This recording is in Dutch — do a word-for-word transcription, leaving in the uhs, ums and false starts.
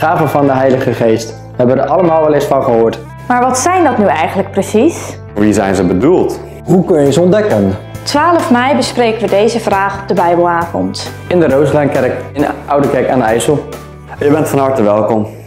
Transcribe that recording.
Gaven van de Heilige Geest. We hebben er allemaal wel eens van gehoord. Maar wat zijn dat nu eigenlijk precies? Voor wie zijn ze bedoeld? Hoe kun je ze ontdekken? twaalf mei bespreken we deze vraag op de Bijbelavond. In de Rooslijnkerk in Oudekerk aan de IJssel. Je bent van harte welkom.